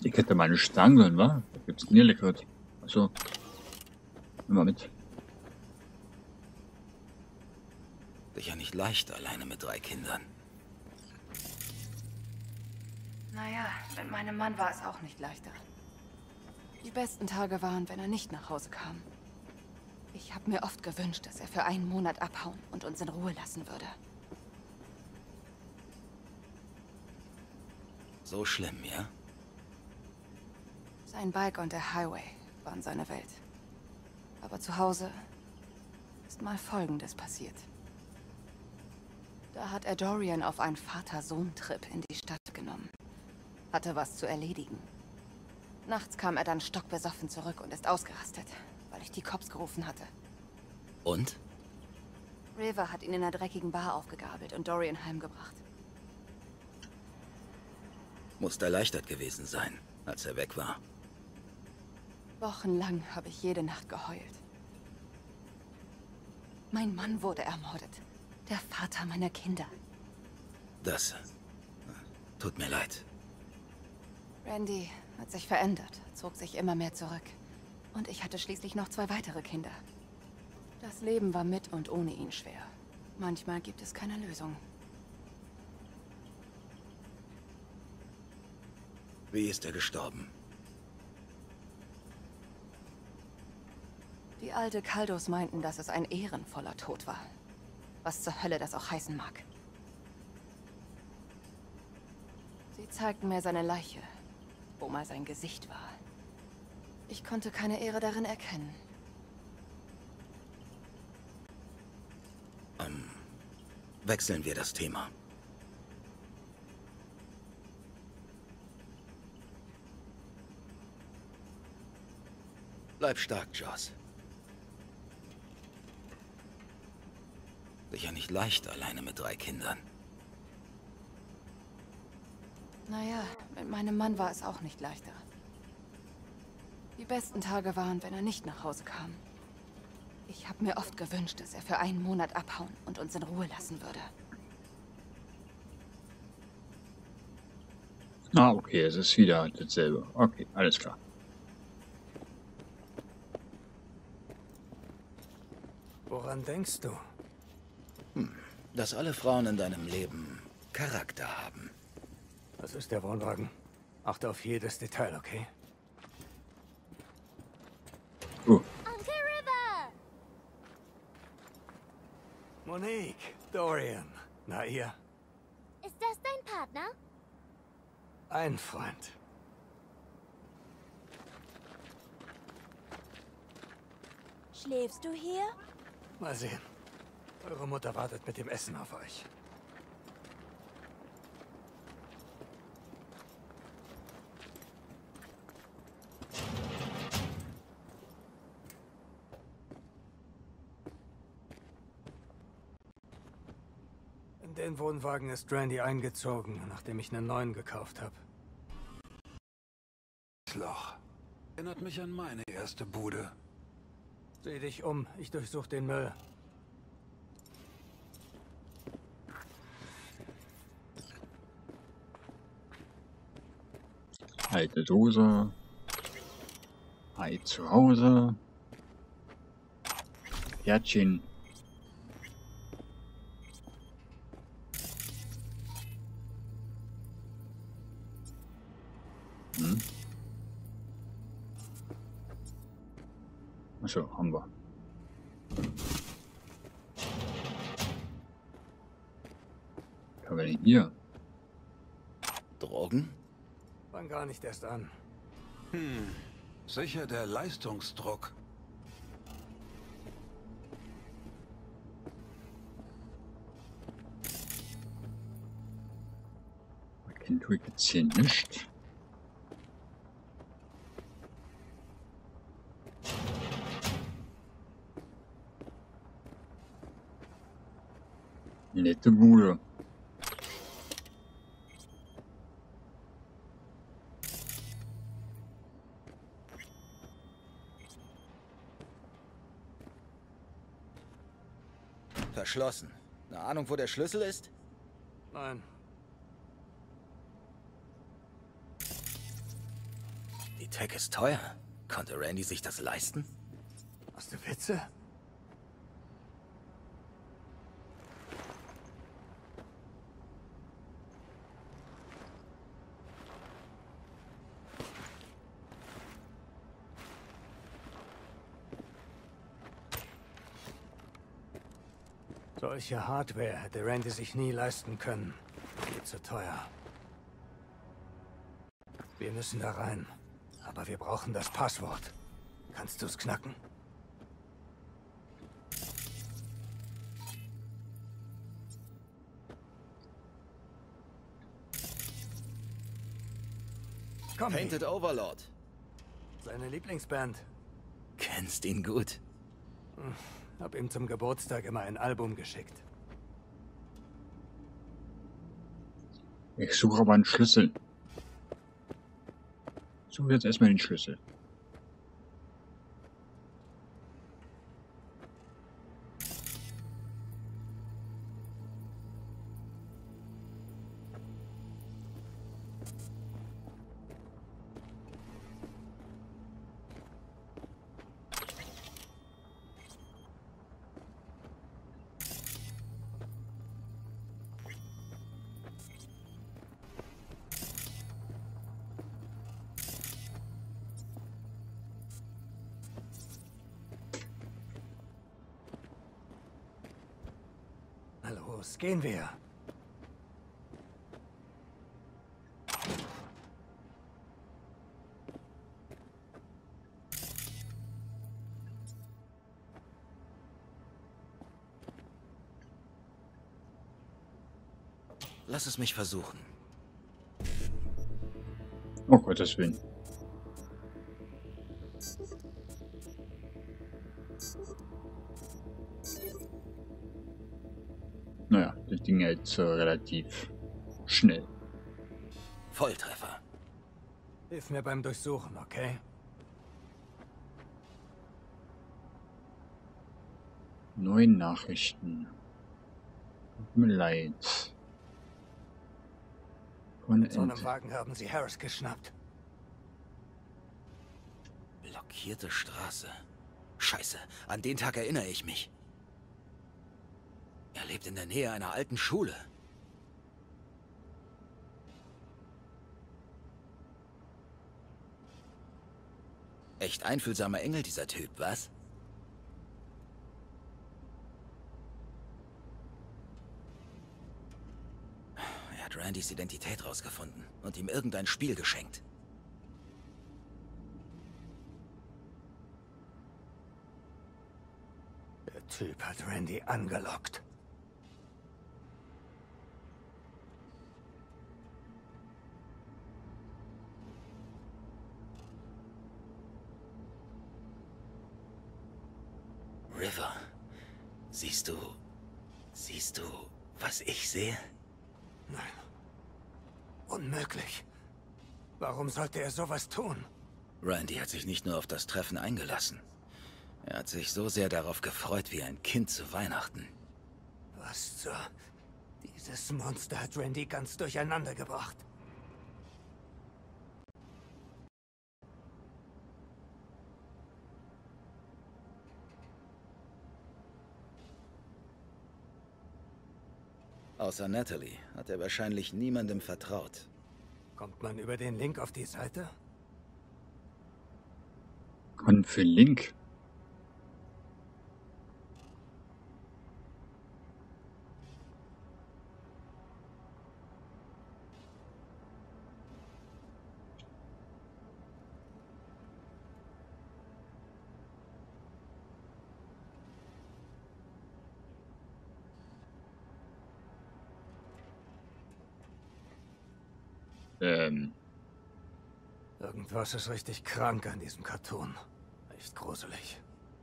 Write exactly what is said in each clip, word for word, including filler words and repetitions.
Die könnte meine Stangen, wa? Da gibt's Nierlikot. Achso. Nimm mal mit. Sicher nicht leicht, alleine mit drei Kindern. Naja, mit meinem Mann war es auch nicht leichter. Die besten Tage waren, wenn er nicht nach Hause kam. Ich habe mir oft gewünscht, dass er für einen Monat abhauen und uns in Ruhe lassen würde. So schlimm, ja? Sein Bike und der Highway waren seine Welt. Aber zu Hause ist mal Folgendes passiert. Da hat er Dorian auf einen Vater-Sohn-Trip in die Stadt genommen. Hatte was zu erledigen. Nachts kam er dann stockbesoffen zurück und ist ausgerastet, weil ich die Cops gerufen hatte. Und? River hat ihn in einer dreckigen Bar aufgegabelt und Dorian heimgebracht. Muss erleichtert gewesen sein, als er weg war. Wochenlang habe ich jede Nacht geheult. Mein Mann wurde ermordet. Der Vater meiner Kinder. Das tut mir leid. Randy hat sich verändert, zog sich immer mehr zurück. Und ich hatte schließlich noch zwei weitere Kinder. Das Leben war mit und ohne ihn schwer. Manchmal gibt es keine Lösung. Wie ist er gestorben? Die alte Kaldos meinten, dass es ein ehrenvoller Tod war. Was zur Hölle das auch heißen mag. Sie zeigten mir seine Leiche, wo mal sein Gesicht war. Ich konnte keine Ehre darin erkennen. Ähm, wechseln wir das Thema. Bleib stark, Joss. Sicher nicht leicht, alleine mit drei Kindern. Naja, mit meinem Mann war es auch nicht leichter. Die besten Tage waren, wenn er nicht nach Hause kam. Ich habe mir oft gewünscht, dass er für einen Monat abhauen und uns in Ruhe lassen würde. Ah, okay, es ist wieder dasselbe. Okay, alles klar. Woran denkst du? Hm, dass alle Frauen in deinem Leben Charakter haben. Das ist der Wohnwagen. Achte auf jedes Detail, okay? Oh, Uncle River! Monique, Dorian. Na ihr? Ist das dein Partner? Ein Freund. Schläfst du hier? Mal sehen. Eure Mutter wartet mit dem Essen auf euch. In den Wohnwagen ist Randy eingezogen, nachdem ich einen neuen gekauft habe. Loch. Erinnert mich an meine erste Bude. Sieh dich um, ich durchsuche den Müll. alte Dose. Ei zu Hause. Pferdchen. Hm. Achso, haben wir. Kann wir denn hier? Drogen? Fang gar nicht erst an. Hm, sicher der Leistungsdruck. Kennt tue ich jetzt hier nicht. Nette Bude. Verschlossen. Eine Ahnung, wo der Schlüssel ist? Nein. Die Tech ist teuer. Konnte Randy sich das leisten? Hast du Witze? Solche Hardware hätte Randy sich nie leisten können. Viel zu teuer. Wir müssen da rein. Aber wir brauchen das Passwort. Kannst du es knacken? Komm, Painted Overlord. seine Lieblingsband. Kennst ihn gut. Hab ihm zum Geburtstag immer ein Album geschickt. Ich suche aber einen Schlüssel. Ich suche jetzt erstmal den Schlüssel. Na los, gehen wir. Lass es mich versuchen. Oh Gottes Willen. Naja, das ging jetzt äh, relativ schnell. Volltreffer. Hilf mir beim Durchsuchen, okay? Neue Nachrichten. Tut mir leid. Von Mit so einem Ent- Wagen haben sie Harris geschnappt. Blockierte Straße. Scheiße, an den Tag erinnere ich mich. Er lebt in der Nähe einer alten Schule. Echt einfühlsamer Engel, dieser Typ, was? Er hat Randys Identität rausgefunden und ihm irgendein Spiel geschenkt. Der Typ hat Randy angelockt. River, siehst du... Siehst du, was ich sehe? Nein. Unmöglich. Warum sollte er sowas tun? Randy hat sich nicht nur auf das Treffen eingelassen. Er hat sich so sehr darauf gefreut wie ein Kind zu Weihnachten. Was zur... Dieses Monster hat Randy ganz durcheinander gebracht. Außer Natalie hat er wahrscheinlich niemandem vertraut. Kommt man über den Link auf die Seite? Und für Link. Ähm, Irgendwas ist richtig krank an diesem Cartoon. Echt gruselig.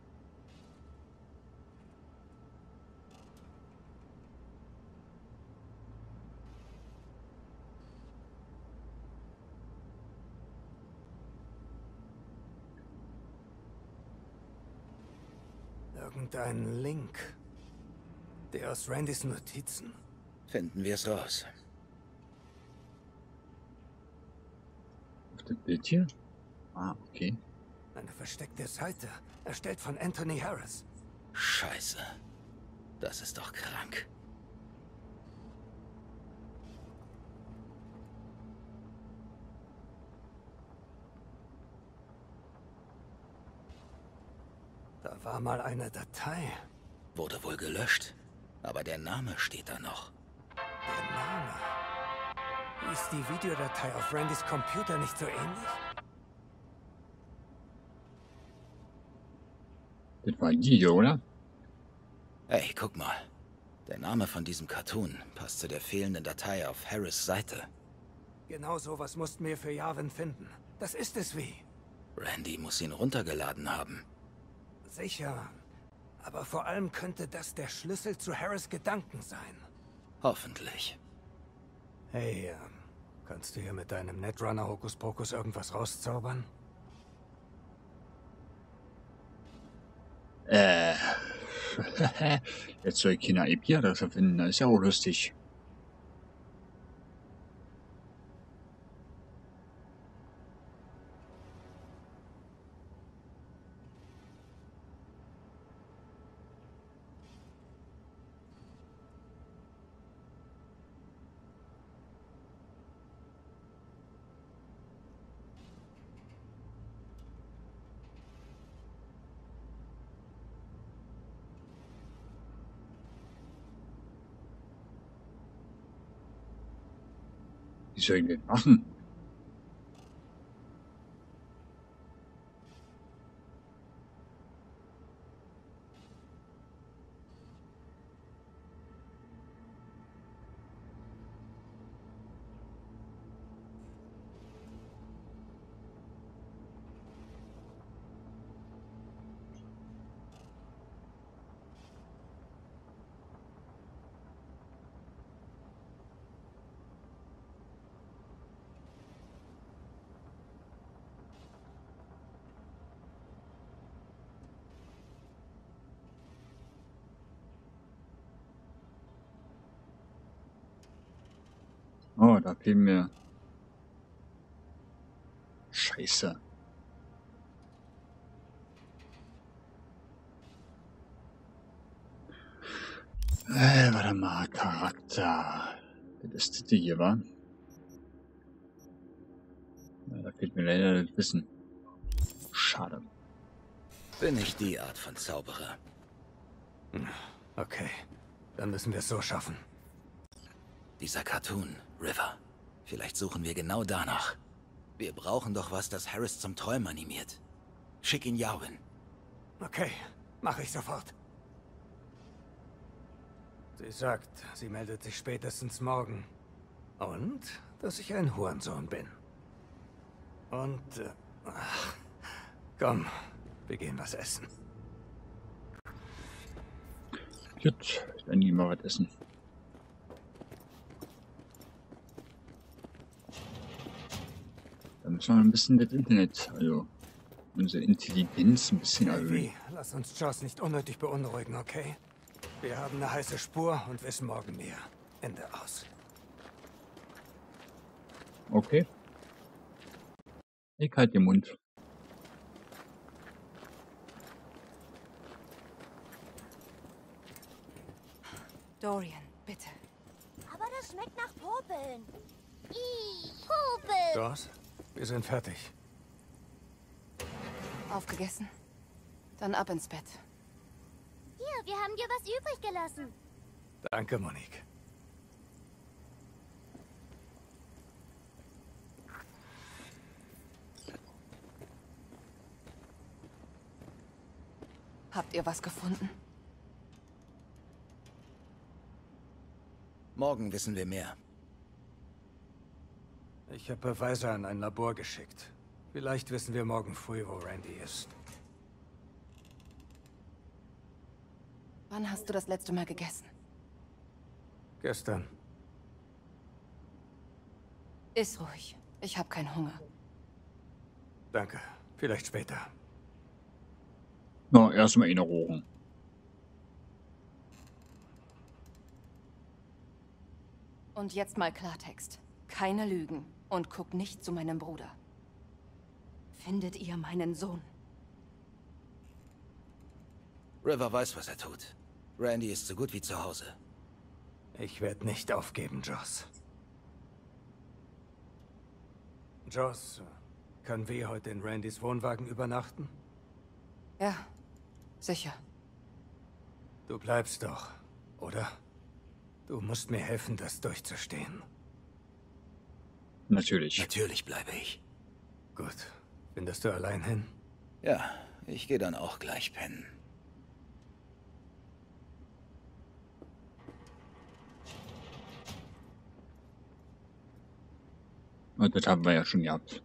Irgendein Link. Der aus Randys Notizen. Finden wir es raus. auf dem Bild hier. Ah, okay. Eine versteckte Seite, erstellt von Anthony Harris. Scheiße. Das ist doch krank. Da war mal eine Datei. Wurde wohl gelöscht. Aber der Name steht da noch. Der Name. Ist die Videodatei auf Randys Computer nicht so ähnlich? Das war ein Video, oder? Hey, guck mal. Der Name von diesem Cartoon passt zu der fehlenden Datei auf Harris' Seite. Genau sowas mussten wir für Yavin finden. Das ist es wie. Randy muss ihn runtergeladen haben. Sicher. Aber vor allem könnte das der Schlüssel zu Harris' Gedanken sein. Hoffentlich. Hey, ähm, kannst du hier mit deinem Netrunner Hokuspokus irgendwas rauszaubern? Äh. Jetzt soll ich keine I P-Adresse finden, das ist ja auch lustig. Wie soll ich das machen? Oh, da fehlen mir. Scheiße. Äh, warte mal, Charakter. Das ist das hier, wa? Ja, da fehlt mir leider das Wissen. Schade. Bin ich die Art von Zauberer. Okay, dann müssen wir es so schaffen. Dieser Cartoon, River. Vielleicht suchen wir genau danach. Wir brauchen doch was, das Harris zum Träumen animiert. Schick ihn Yavin. Okay, mache ich sofort. Sie sagt, sie meldet sich spätestens morgen. Und, dass ich ein Hurensohn bin. Und, äh, ach, komm, wir gehen was essen. Gut, ich werde nie mal was essen. Da müssen wir ein bisschen das Internet, also unsere Intelligenz ein bisschen erhöhen. Hey, lass uns Joss nicht unnötig beunruhigen, okay? Wir haben eine heiße Spur und wissen morgen mehr. Ende aus. Okay. Ich halt den Mund. Dorian, bitte. Aber das schmeckt nach Popeln. Ih, Popel. Joss, wir sind fertig. Aufgegessen? Dann ab ins Bett. Hier, wir haben dir was übrig gelassen. Danke, Monique. Habt ihr was gefunden? Morgen wissen wir mehr. Ich habe Beweise an ein Labor geschickt. Vielleicht wissen wir morgen früh, wo Randy ist. Wann hast du das letzte Mal gegessen? Gestern. Iss ruhig. Ich habe keinen Hunger. Danke. Vielleicht später. Na, erstmal Erinnerungen. Und jetzt mal Klartext. Keine Lügen. Und guck nicht zu meinem Bruder. Findet ihr meinen Sohn? River weiß, was er tut. Randy ist so gut wie zu Hause. Ich werde nicht aufgeben, Joss. Joss, können wir heute in Randys Wohnwagen übernachten? Ja, sicher. Du bleibst doch, oder? Du musst mir helfen, das durchzustehen. Natürlich. Natürlich bleibe ich. Gut. Findest du allein hin? Ja, ich gehe dann auch gleich pennen. Und das haben wir ja schon gehabt.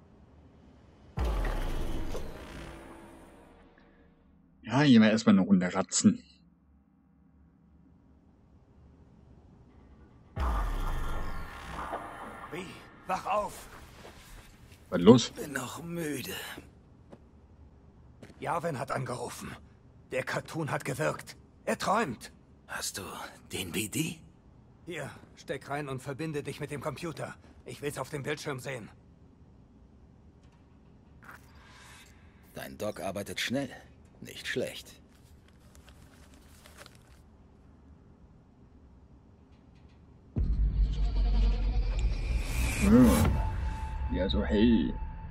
Ja, gehen wir erstmal eine Runde ratzen. Wie? Wach auf! Was los? Bin noch müde. Yarvin hat angerufen. Der Cartoon hat gewirkt. Er träumt. Hast du den B D? Hier, steck rein und verbinde dich mit dem Computer. Ich will's auf dem Bildschirm sehen. Dein Doc arbeitet schnell. Nicht schlecht. Oh. Ja, so hell.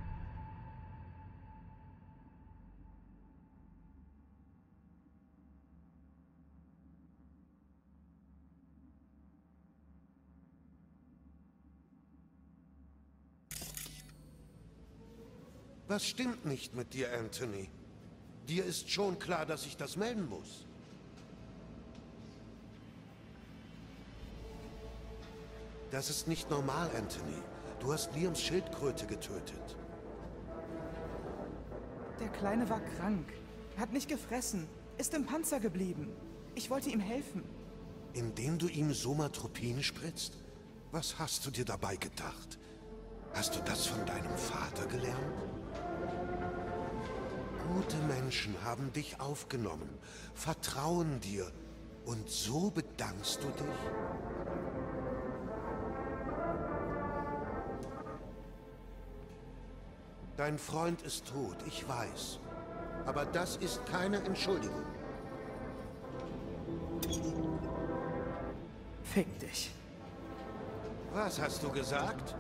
Was stimmt nicht mit dir, Anthony? Dir ist schon klar, dass ich das melden muss. Das ist nicht normal, Anthony. Du hast Liams Schildkröte getötet. Der Kleine war krank. Er hat nicht gefressen. Ist im Panzer geblieben. Ich wollte ihm helfen. Indem du ihm Somatropin spritzt? Was hast du dir dabei gedacht? Hast du das von deinem Vater gelernt? Gute Menschen haben dich aufgenommen, vertrauen dir. Und so bedankst du dich? Dein Freund ist tot, ich weiß. Aber das ist keine Entschuldigung. Fick dich. Was hast du gesagt?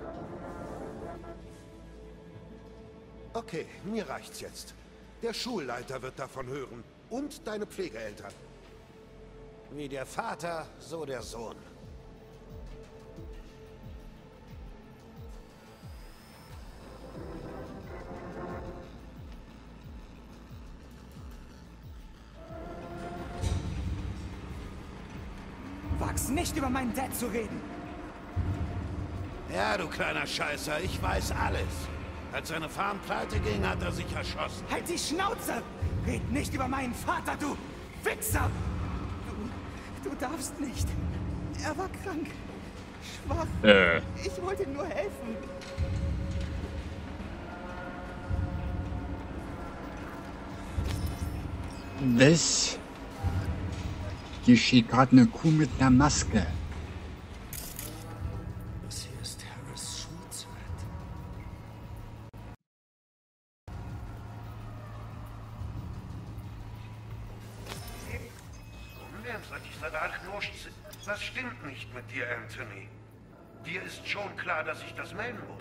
Okay, mir reicht's jetzt. Der Schulleiter wird davon hören. Und deine Pflegeeltern. Wie der Vater, so der Sohn. Wag's nicht, über meinen Dad zu reden. Ja, du kleiner Scheißer, ich weiß alles. Als seine Farm pleite ging, hat er sich erschossen. Halt die Schnauze! Red nicht über meinen Vater, du Wichser! Du, du darfst nicht. Er war krank. Schwach. Äh. Ich wollte ihm nur helfen. Was? Hier steht gerade eine Kuh mit einer Maske. Das hier ist Harris' Schulzeit. Was stimmt nicht mit dir, Anthony? Dir ist schon klar, dass ich das melden muss.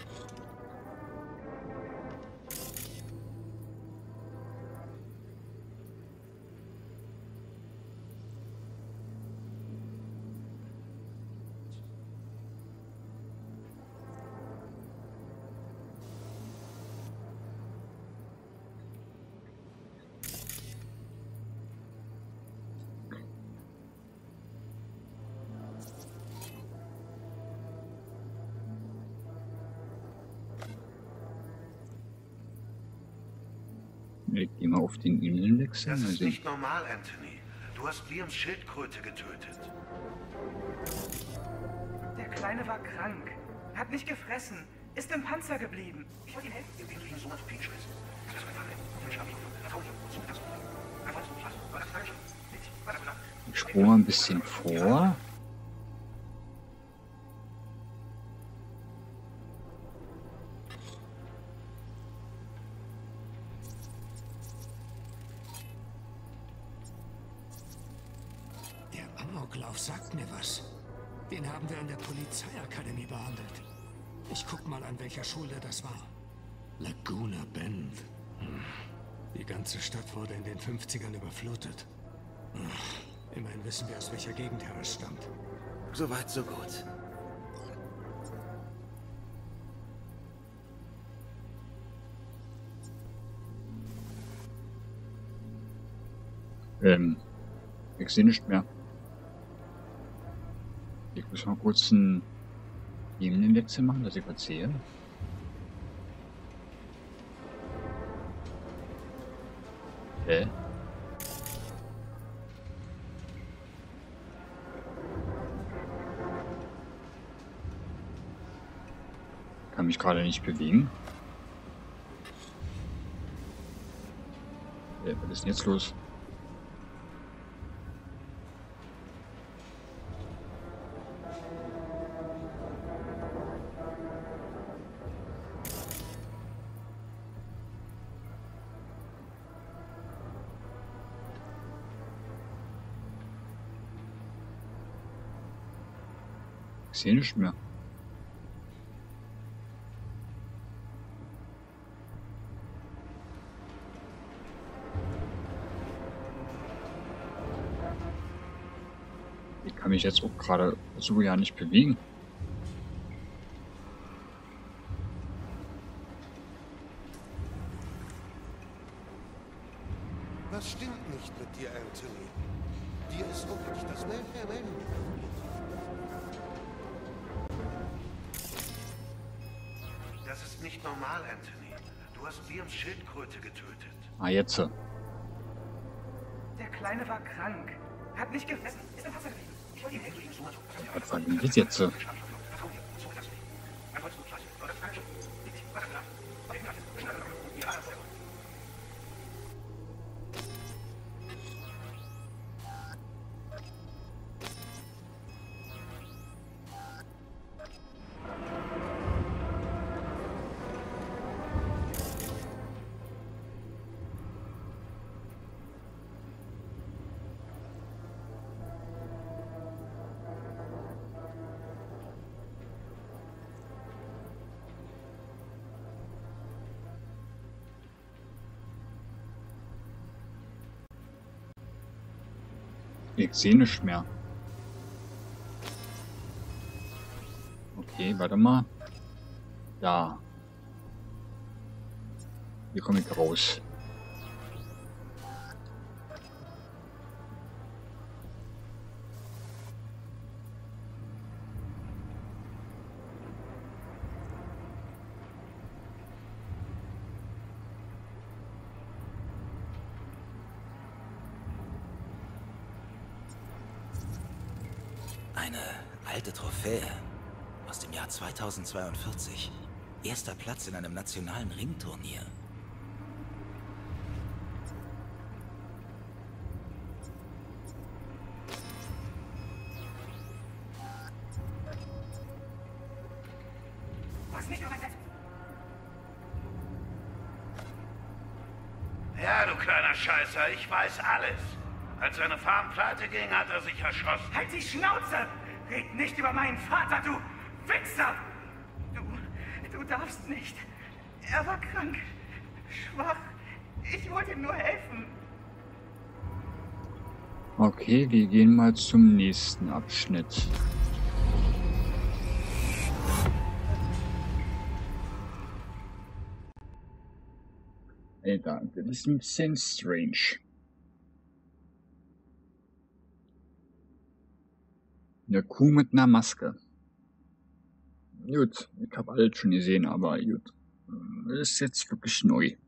Ich gehe mal auf den E-Mail-Wechsel. Das ist Also, nicht normal, Anthony. Du hast Liams Schildkröte getötet. Der Kleine war krank. Er hat nicht gefressen. Ist im Panzer geblieben. Ich wollte ihm helfen. Indem du ihm Somatropin spritzt. ich spule mal ein bisschen vor. Verlauf sagt mir was. Den haben wir an der Polizeiakademie behandelt. Ich guck mal, an welcher Schule das war. Laguna Bend. Hm. Die ganze Stadt wurde in den fünfzigern überflutet. Ach, immerhin wissen wir, aus welcher Gegend Harris stammt. Soweit, so gut. Ähm, ich sehe nicht mehr. Ich muss mal kurz einen Ebenenwechsel machen, dass ich was sehe. Hä? Kann mich gerade nicht bewegen. Äh, was ist denn jetzt los? Ich sehe nicht mehr. Ich kann mich jetzt auch gerade so ja nicht bewegen. Was stimmt nicht mit dir, Anthony? Dir ist wirklich das Weltverwenden. Das ist nicht normal, Anthony. Du hast Liams Schildkröte getötet. Ah, jetzt. Der Kleine war krank. Hat nicht gefressen. Ist im Wasser gewesen. Ich wollte ihn helfen. Was war denn das jetzt? Ich sehe nicht mehr. Okay, warte mal. Da. Hier komme ich raus. Eine alte Trophäe aus dem Jahr zweitausendzweiundvierzig. Erster Platz in einem nationalen Ringturnier. Was nicht übersetzt? Ja, du kleiner Scheißer, ich weiß alles. Als seine Farm pleite ging, hat er sich erschossen. Halt die Schnauze! Red nicht über meinen Vater, du Wichser! Du, du darfst nicht. Er war krank, schwach. Ich wollte ihm nur helfen. Okay, wir gehen mal zum nächsten Abschnitt. Alter, das ist ein bisschen strange. Eine Kuh mit einer Maske. Gut, ich habe alles schon gesehen, aber gut. Das ist jetzt wirklich neu.